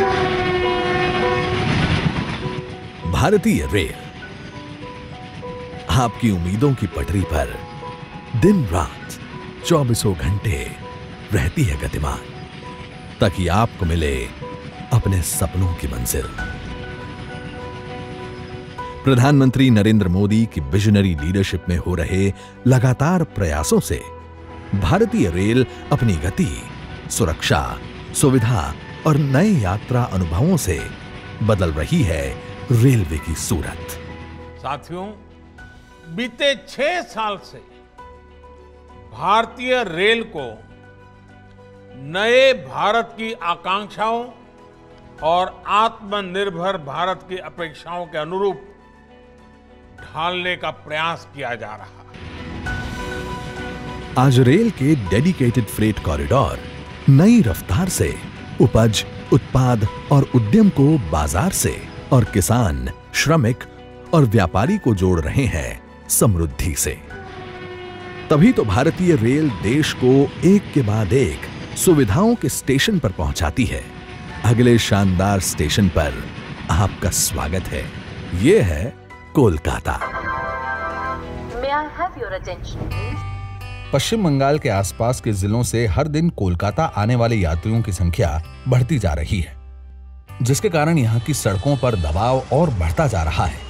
भारतीय रेल आपकी उम्मीदों की पटरी पर दिन रात 24 घंटे रहती है गतिमान, ताकि आपको मिले अपने सपनों की मंजिल। प्रधानमंत्री नरेंद्र मोदी की विजनरी लीडरशिप में हो रहे लगातार प्रयासों से भारतीय रेल अपनी गति, सुरक्षा, सुविधा और नए यात्रा अनुभवों से बदल रही है रेलवे की सूरत। साथियों, बीते 6 साल से भारतीय रेल को नए भारत की आकांक्षाओं और आत्मनिर्भर भारत की अपेक्षाओं के अनुरूप ढालने का प्रयास किया जा रहा है। आज रेल के डेडिकेटेड फ्रेट कॉरिडोर नई रफ्तार से उपज, उत्पाद और उद्यम को बाजार से और किसान, श्रमिक और व्यापारी को जोड़ रहे हैं समृद्धि से। तभी तो भारतीय रेल देश को एक के बाद एक सुविधाओं के स्टेशन पर पहुंचाती है। अगले शानदार स्टेशन पर आपका स्वागत है। यह है Kolkata. May I have your attention, please? पश्चिम बंगाल के आसपास के जिलों से हर दिन कोलकाता आने वाले यात्रियों की संख्या बढ़ती जा रही है, जिसके कारण यहाँ की सड़कों पर दबाव और बढ़ता जा रहा है।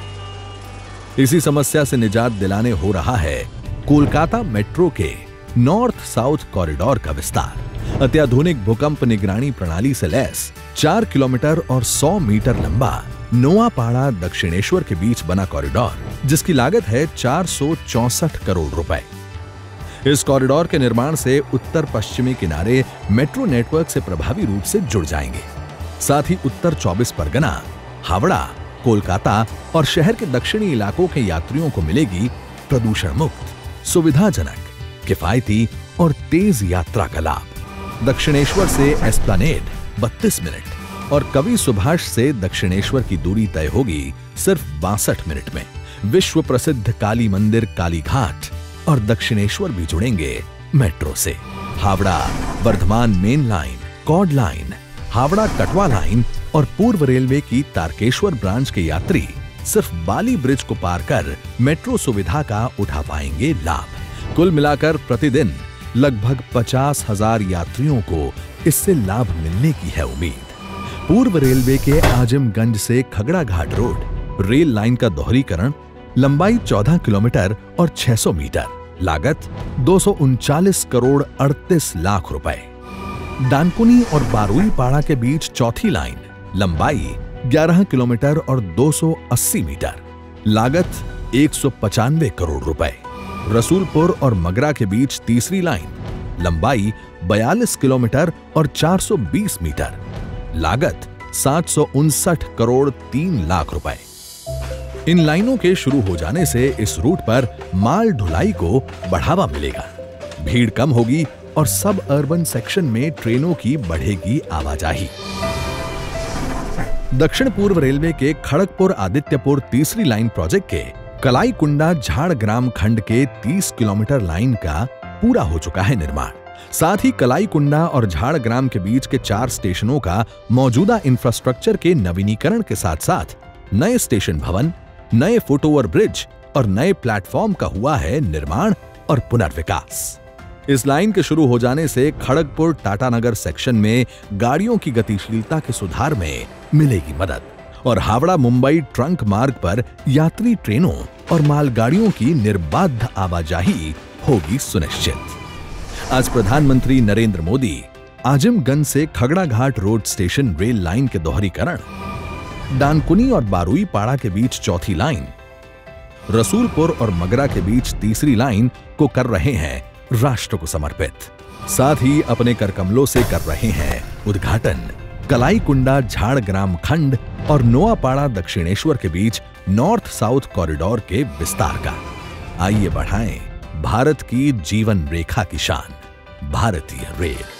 इसी समस्या से निजात दिलाने हो रहा है कोलकाता मेट्रो के नॉर्थ साउथ कॉरिडोर का विस्तार। अत्याधुनिक भूकंप निगरानी प्रणाली से लैस 4 किलोमीटर और 100 मीटर लंबा नोआपाड़ा दक्षिणेश्वर के बीच बना कॉरिडोर, जिसकी लागत है 464 करोड़ रुपए। इस कॉरिडोर के निर्माण से उत्तर पश्चिमी किनारे मेट्रो नेटवर्क से प्रभावी रूप से जुड़ जाएंगे। साथ ही उत्तर 24 परगना, हावड़ा, कोलकाता और शहर के दक्षिणी इलाकों के यात्रियों को मिलेगी प्रदूषण मुक्त, सुविधाजनक, किफायती और तेज यात्रा का लाभ। दक्षिणेश्वर से एस्प्लैनेड 32 मिनट और कवि सुभाष से दक्षिणेश्वर की दूरी तय होगी सिर्फ 62 मिनट में। विश्व प्रसिद्ध काली मंदिर कालीघाट और दक्षिणेश्वर भी जुड़ेंगे मेट्रो से। Howrah Bardhaman main line, chord line, Howrah Katwa line और पूर्व रेलवे की तारकेश्वर ब्रांच के यात्री सिर्फ बाली ब्रिज को पार कर मेट्रो सुविधा का उठा पाएंगे लाभ। कुल मिलाकर प्रतिदिन लगभग 50,000 यात्रियों को इससे लाभ मिलने की है उम्मीद। पूर्व रेलवे के आजमगंज से Khagra Ghat road rail line का दोहरीकरण, लंबाई 14 किलोमीटर और 600 मीटर, लागत 239 करोड़ 38 लाख रुपए। डानकुनी और बारुईपाड़ा के बीच चौथी लाइन, लंबाई 11 किलोमीटर और 280 मीटर, लागत 195 करोड़ रुपए। रसूलपुर और मगरा के बीच तीसरी लाइन, लंबाई 42 किलोमीटर और 420 मीटर, लागत 759 करोड़ 3 लाख रुपए। इन लाइनों के शुरू हो जाने से इस रूट पर माल ढुलाई को बढ़ावा मिलेगा, भीड़ कम होगी और सब अर्बन सेक्शन में ट्रेनों की बढ़ेगी आवाजाही। दक्षिण पूर्व रेलवे के खड़गपुर आदित्यपुर तीसरी लाइन प्रोजेक्ट के कलाईकुंडा झाड़ग्राम खंड के 30 किलोमीटर लाइन का पूरा हो चुका है निर्माण। साथ ही कलाईकुंडा और झाड़ग्राम के बीच के 4 स्टेशनों का मौजूदा इंफ्रास्ट्रक्चर के नवीनीकरण के साथ साथ नए स्टेशन भवन, नए फुटओवर ब्रिज और नए प्लेटफॉर्म का हुआ है निर्माण और पुनर्विकास। इस लाइन के शुरू हो जाने से खड़गपुर टाटानगर सेक्शन में गाड़ियों की गतिशीलता के सुधार में मिलेगी मदद और हावड़ा मुंबई ट्रंक मार्ग पर यात्री ट्रेनों और मालगाड़ियों की निर्बाध आवाजाही होगी सुनिश्चित। आज प्रधानमंत्री नरेंद्र मोदी आजमगंज से Khagra Ghat road station rail line के दोहरीकरण, डानकुनी और बारुईपाड़ा के बीच चौथी लाइन, रसूलपुर और मगरा के बीच तीसरी लाइन को कर रहे हैं राष्ट्र को समर्पित। साथ ही अपने करकमलों से कर रहे हैं उद्घाटन कलाईकुंडा झाड़ग्राम खंड और नोआपाड़ा दक्षिणेश्वर के बीच नॉर्थ साउथ कॉरिडोर के विस्तार का। आइए बढ़ाएं भारत की जीवन रेखा की शान, भारतीय रेल।